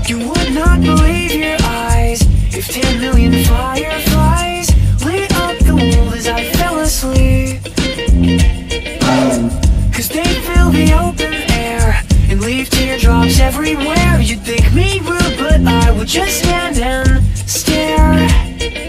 You would not believe your eyes if 10 million fireflies lit up the world as I fell asleep. 'Cause they fill the open air and leave teardrops everywhere. You'd think me rude, but I would just stand and stare.